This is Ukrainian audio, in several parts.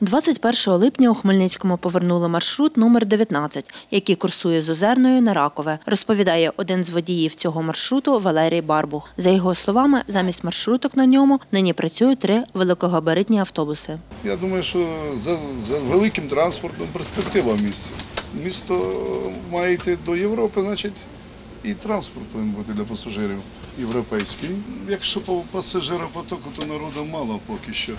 21 липня у Хмельницькому повернули маршрут номер 19, який курсує з Озерної на Ракове, розповідає один з водіїв цього маршруту Валерій Барбух. За його словами, замість маршруток на ньому нині працюють 3 великогабаритні автобуси. Я думаю, що за великим транспортом перспектива місця. Місто має йти до Європи, значить і транспорт повинен бути для пасажирів європейський. Якщо по пасажиропотоку, то народу мало поки що.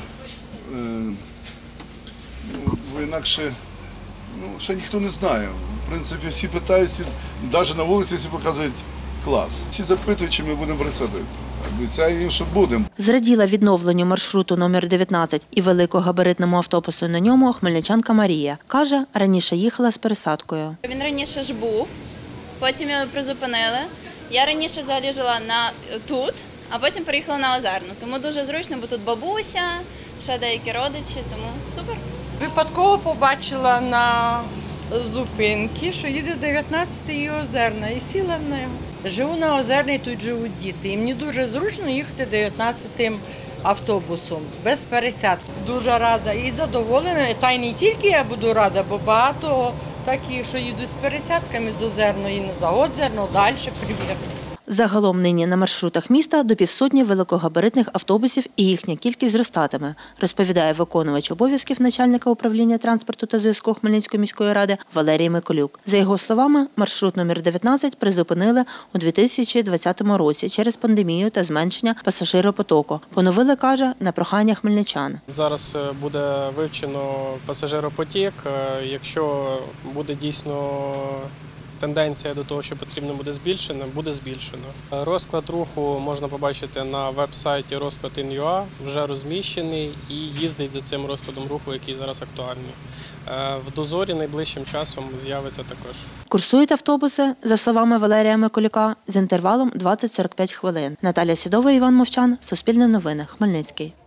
Бо інакше ще ніхто не знає. В принципі, всі питаються, навіть на вулиці всі показують клас. Всі запитують, чи ми будемо працювати. Обіцяю їм, що будемо. Зраділа відновленню маршруту номер 19 і великогабаритному автобусу на ньому хмельничанка Марія. Каже, раніше їхала з пересадкою. Він раніше ж був, потім його призупинили. Я раніше взагалі жила тут, а потім переїхала на Озерну. Тому дуже зручно, бо тут бабуся, ще деякі родичі, тому супер. Випадково побачила на зупинці, що їде 19-й і Озерна, і сіла в нього. Живу на Озерній, тут живуть діти. І мені дуже зручно їхати 19-м автобусом, без пересядки. Дуже рада і задоволена. Та й не тільки я буду рада, бо багато таких, що їдуть з пересядками з Озерної за Озерну, далі, примірно. Загалом нині на маршрутах міста до 500 великогабаритних автобусів і їхня кількість зростатиме, розповідає виконувач обов'язків начальника управління транспорту та зв'язку Хмельницької міської ради Валерій Миколюк. За його словами, маршрут номер 19 призупинили у 2020 році через пандемію та зменшення пасажиропотоку. Поновили, каже, на прохання хмельничан. Зараз буде вивчено пасажиропотік. Якщо буде дійсно тенденція до того, що потрібно буде збільшено. Розклад руху можна побачити на веб-сайті розклад.in.ua, вже розміщений і їздить за цим розкладом руху, який зараз актуальний. В дозорі найближчим часом з'явиться також. Курсують автобуси, за словами Валерія Миколюка, з інтервалом 20-45 хвилин. Наталя Сідова, Іван Мовчан, Суспільне новини, Хмельницький.